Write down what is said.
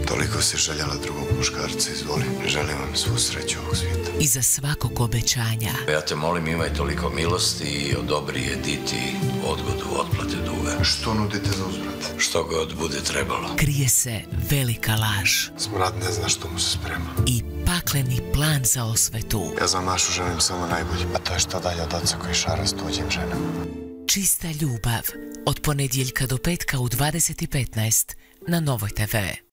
Toliko si željela drugog muškarca, izvoli. Želim vam svu sreću ovog svijeta. Iza svakog obećanja. Ja te molim, imaj toliko milosti i odobri Editi odgodu otplate duga. Što nudite za uzvrat? Što god bude trebalo. Krije se velika laž. Smrad ne zna što mu se sprema. I pakleni plan za osvetu. Ja za Mašu želim samo najbolje. A to je što dalje od oca koji šara s tuđim ženama. Čista ljubav. Od ponedjeljka do petka u 20:15 na Novoj TV.